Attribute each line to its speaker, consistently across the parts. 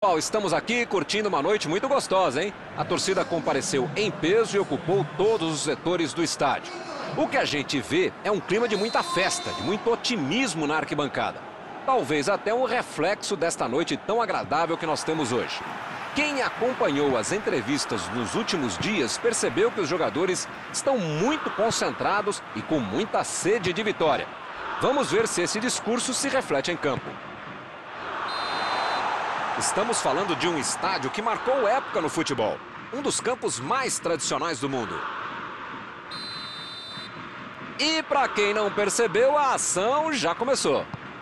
Speaker 1: Estamos aqui curtindo uma noite muito gostosa, hein? A torcida compareceu em peso e ocupou todos os setores do estádio. O que a gente vê é um clima de muita festa, de muito otimismo na arquibancada. Talvez até um reflexo desta noite tão agradável que nós temos hoje. Quem acompanhou as entrevistas nos últimos dias percebeu que os jogadores estão muito concentrados e com muita sede de vitória. Vamos ver se esse discurso se reflete em campo. Estamos falando de um estádio que marcou época no futebol. Um dos campos mais tradicionais do mundo. E para quem não percebeu, a ação já começou.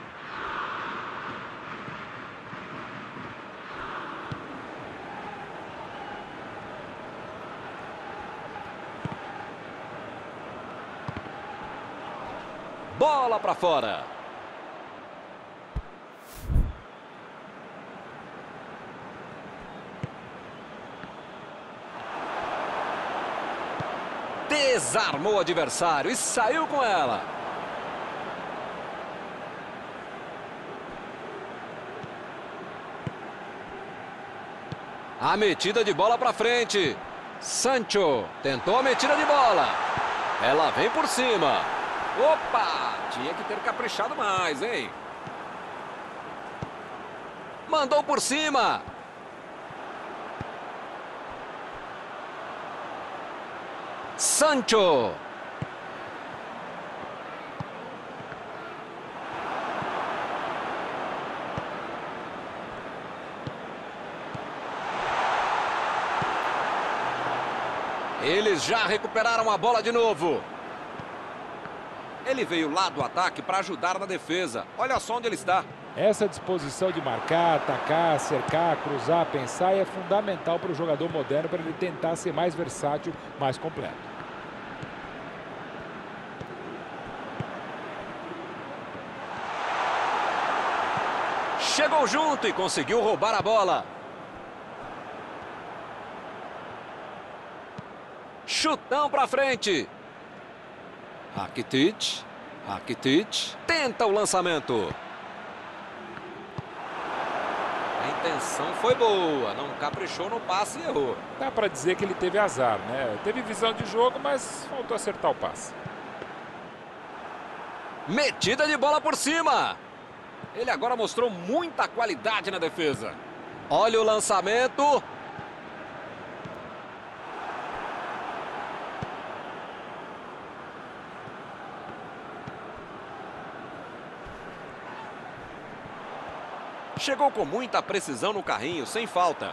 Speaker 1: Bola para fora. Desarmou o adversário e saiu com ela. A metida de bola para frente. Sancho tentou a metida de bola. Ela vem por cima. Opa! Tinha que ter caprichado mais, hein? Mandou por cima. Sancho. Eles já recuperaram a bola de novo. Ele veio lá do ataque para ajudar na defesa. Olha só onde ele está.
Speaker 2: Essa disposição de marcar, atacar, cercar, cruzar, pensar é fundamental para o jogador moderno, para ele tentar ser mais versátil, mais completo.
Speaker 1: Chegou junto e conseguiu roubar a bola. Chutão para frente. Rakitic tenta o lançamento. A intenção foi boa, não caprichou no passe e errou.
Speaker 2: Dá para dizer que ele teve azar, né? Teve visão de jogo, mas faltou acertar o passe.
Speaker 1: Metida de bola por cima. Ele agora mostrou muita qualidade na defesa. Olha o lançamento. Chegou com muita precisão no carrinho, sem falta.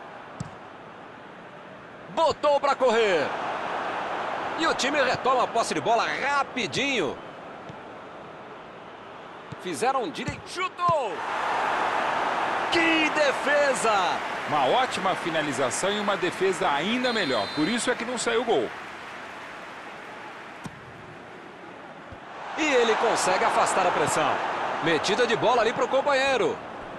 Speaker 1: Botou para correr. E o time retoma a posse de bola rapidinho. Fizeram direito. Chutou! Que defesa!
Speaker 2: Uma ótima finalização e uma defesa ainda melhor. Por isso é que não saiu gol.
Speaker 1: E ele consegue afastar a pressão. Metida de bola ali para o companheiro.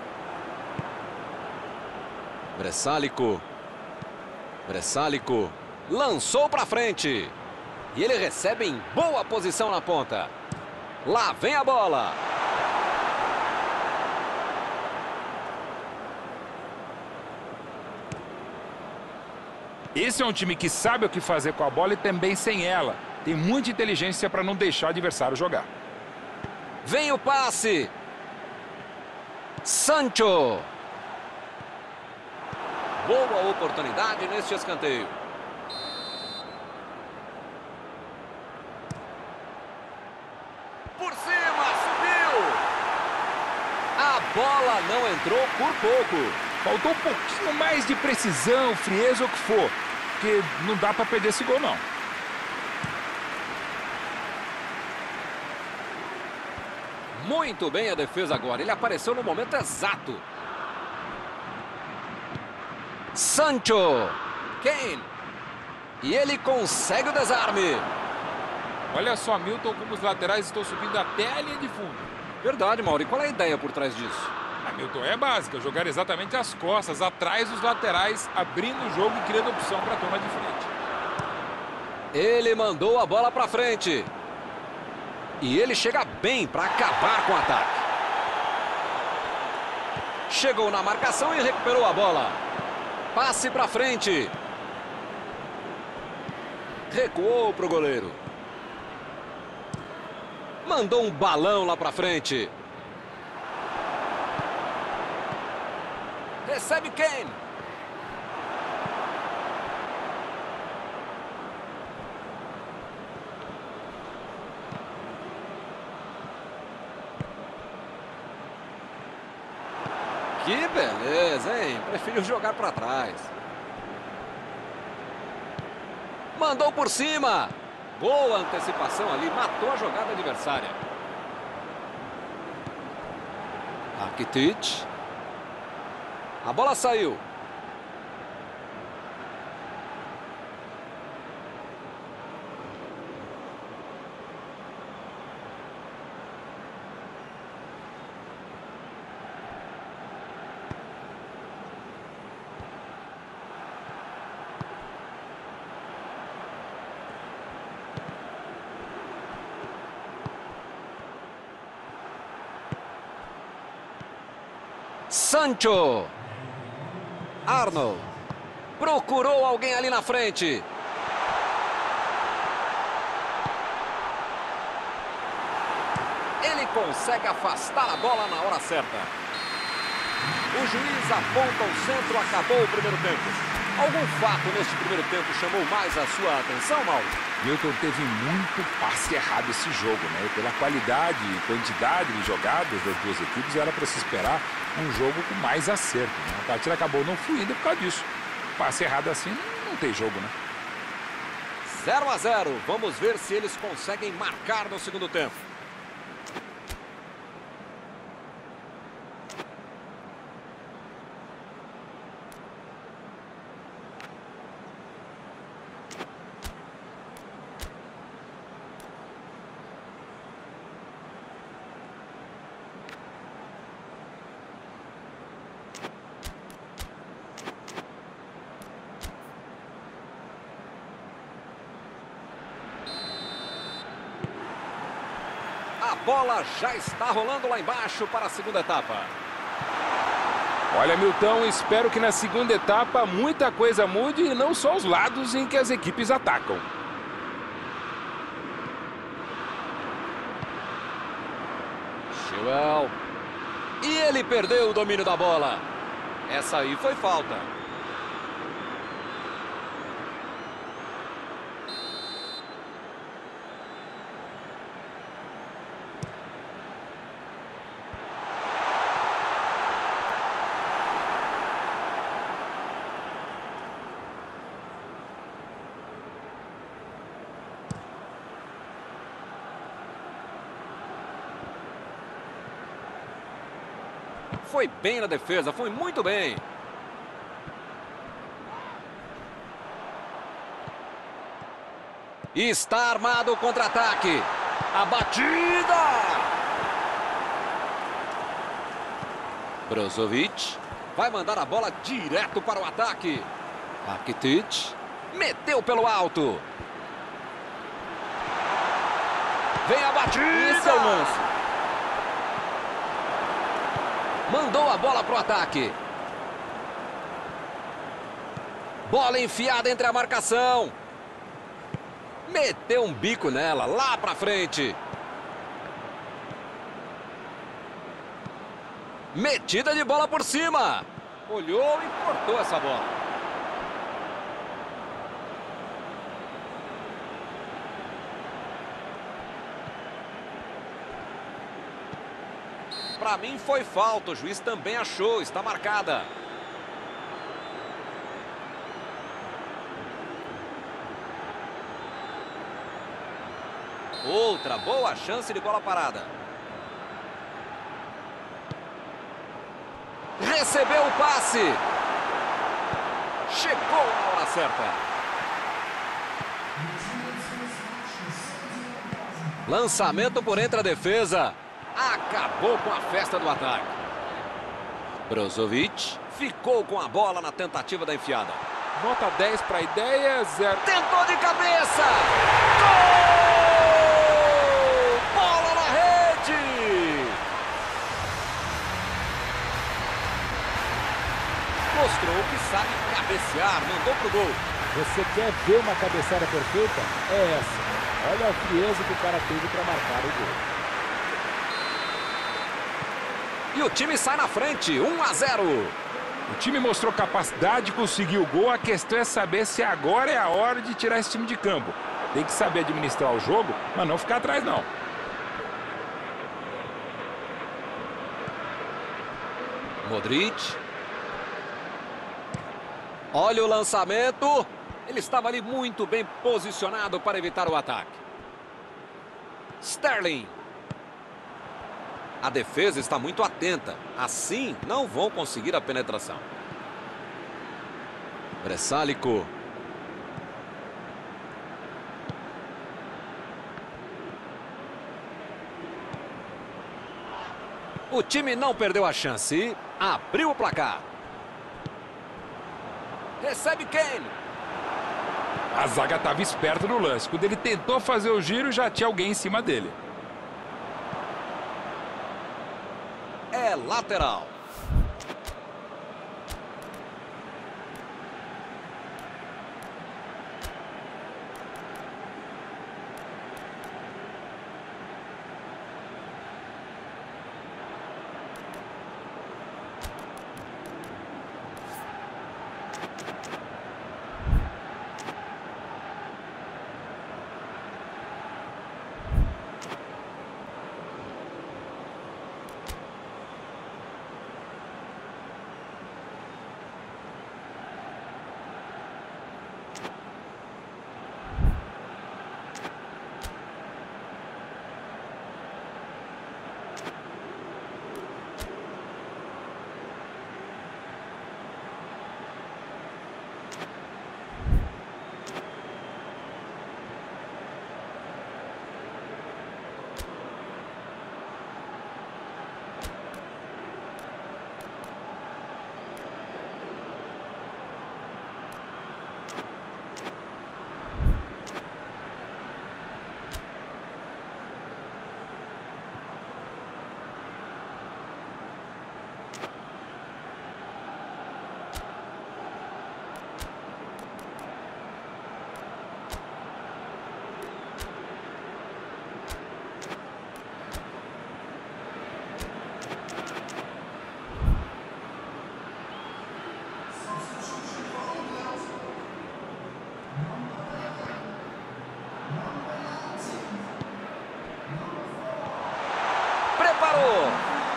Speaker 1: Bressálico lançou para frente. E ele recebe em boa posição na ponta. Lá vem a bola.
Speaker 2: Esse é um time que sabe o que fazer com a bola e também sem ela. Tem muita inteligência para não deixar o adversário jogar.
Speaker 1: Vem o passe. Sancho. Boa oportunidade neste escanteio. Por cima, subiu. A bola não entrou por pouco.
Speaker 2: Faltou um pouquinho mais de precisão, frieza ou o que for. Porque não dá para perder esse gol, não.
Speaker 1: Muito bem a defesa agora. Ele apareceu no momento exato. Sancho. Kane. E ele consegue o desarme.
Speaker 2: Olha só, Milton, como os laterais estão subindo até a linha de fundo.
Speaker 1: Verdade, Mauro. E qual é a ideia por trás disso?
Speaker 2: Milton, é básica, jogar exatamente as costas, atrás dos laterais, abrindo o jogo e criando opção para a turma de frente.
Speaker 1: Ele mandou a bola para frente. E ele chega bem para acabar com o ataque. Chegou na marcação e recuperou a bola. Passe para frente. Recuou para o goleiro. Mandou um balão lá para frente. Recebe Kane. Que beleza, hein? Preferiu jogar para trás. Mandou por cima. Boa antecipação ali, matou a jogada adversária. Rakitic. A bola saiu. Sancho. Arnold. Procurou alguém ali na frente. Ele consegue afastar a bola na hora certa. O juiz aponta o centro, acabou o primeiro tempo. Algum fato neste primeiro tempo chamou mais a sua atenção, Mauro?
Speaker 3: Milton, teve muito passe errado esse jogo, né? E pela qualidade e quantidade de jogadas das duas equipes, era para se esperar um jogo com mais acerto, né? A partida acabou não fluindo por causa disso. Passe errado assim, não tem jogo, né?
Speaker 1: 0-0. Vamos ver se eles conseguem marcar no segundo tempo. A bola já está rolando lá embaixo para a segunda etapa.
Speaker 2: Olha, Milton, espero que na segunda etapa muita coisa mude e não só os lados em que as equipes atacam.
Speaker 1: Chilwell. E ele perdeu o domínio da bola. Essa aí foi falta. Foi bem na defesa, foi muito bem. Está armado o contra-ataque. A batida! Brozovic vai mandar a bola direto para o ataque. Rakitic meteu pelo alto. Vem a batida!
Speaker 2: Esse é o lance.
Speaker 1: Mandou a bola para o ataque. Bola enfiada entre a marcação. Meteu um bico nela, lá para frente. Metida de bola por cima. Olhou e cortou essa bola. Para mim foi falta, o juiz também achou, está marcada. Outra boa chance de bola parada. Recebeu o passe. Chegou na hora certa. Lançamento por entre a defesa. Acabou com a festa do ataque. Brozovic ficou com a bola na tentativa da enfiada.
Speaker 2: Nota 10 para a ideia, 0.
Speaker 1: Tentou de cabeça. Gol! Bola na rede. Mostrou que sabe cabecear, mandou pro gol.
Speaker 2: Você quer ver uma cabeçada perfeita? É essa. Olha a frieza que o cara teve para marcar o gol.
Speaker 1: E o time sai na frente, 1-0.
Speaker 3: O time mostrou capacidade de conseguir o gol. A questão é saber se agora é a hora de tirar esse time de campo. Tem que saber administrar o jogo, mas não ficar atrás, não.
Speaker 1: Modric. Olha o lançamento. Ele estava ali muito bem posicionado para evitar o ataque. Sterling. A defesa está muito atenta. Assim, não vão conseguir a penetração. Bressálico. O time não perdeu a chance. Abriu o placar. Recebe Kane.
Speaker 3: A zaga estava esperta no lance. Quando ele tentou fazer o giro, já tinha alguém em cima dele.
Speaker 1: É lateral. Preparou.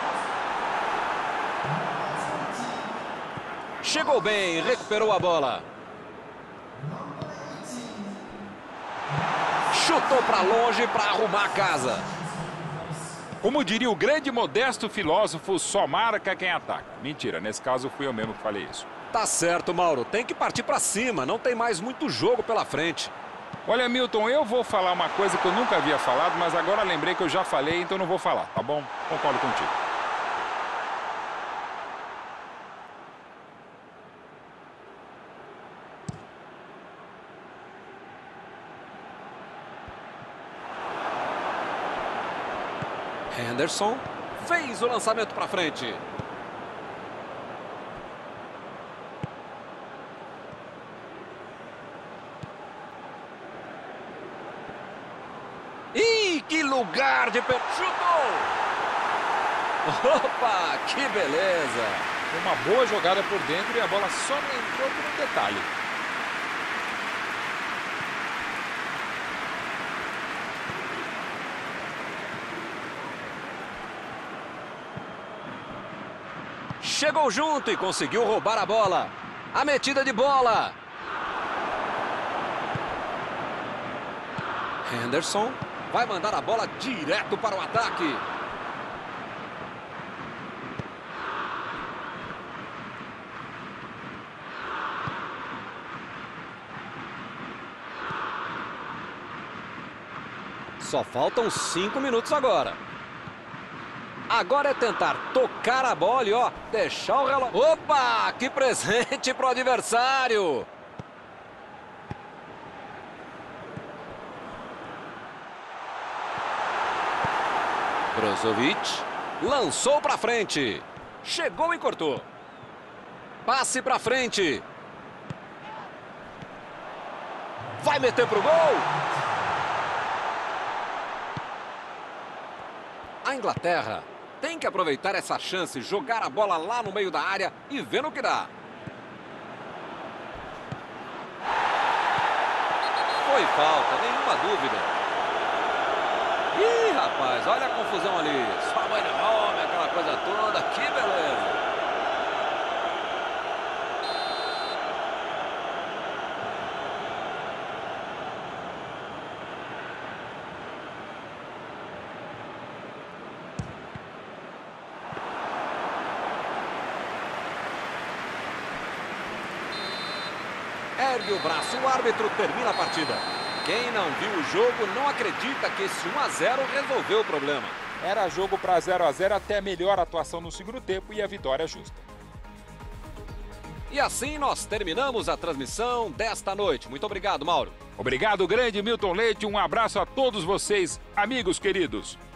Speaker 1: Chegou bem, recuperou a bola. Chutou para longe para arrumar a casa.
Speaker 3: Como diria o grande modesto filósofo, só marca quem ataca. Mentira, nesse caso fui eu mesmo que falei isso.
Speaker 1: Tá certo, Mauro. Tem que partir para cima. Não tem mais muito jogo pela frente.
Speaker 3: Olha, Milton, eu vou falar uma coisa que eu nunca havia falado, mas agora lembrei que eu já falei, então não vou falar, tá bom? Concordo contigo.
Speaker 1: Henderson fez o lançamento para frente. Ih, que lugar de chutou! Opa, que beleza!
Speaker 2: Foi uma boa jogada por dentro e a bola só não entrou por um detalhe.
Speaker 1: Chegou junto e conseguiu roubar a bola. A metida de bola. Henderson vai mandar a bola direto para o ataque. Só faltam 5 minutos agora. Agora é tentar tocar a bola e, ó, deixar o relógio. Opa, que presente pro adversário. Brozovic lançou para frente. Chegou e cortou. Passe pra frente. Vai meter pro gol. A Inglaterra tem que aproveitar essa chance, jogar a bola lá no meio da área e ver no que dá. Foi falta, nenhuma dúvida. Ih, rapaz, olha a confusão ali. Só vai no nome, aquela coisa toda. Que beleza. Ergue o braço, o árbitro termina a partida. Quem não viu o jogo não acredita que esse 1 a 0 resolveu o problema.
Speaker 2: Era jogo para 0 a 0 até a melhor atuação no segundo tempo e a vitória justa.
Speaker 1: E assim nós terminamos a transmissão desta noite. Muito obrigado, Mauro.
Speaker 3: Obrigado, grande Milton Leite. Um abraço a todos vocês, amigos queridos.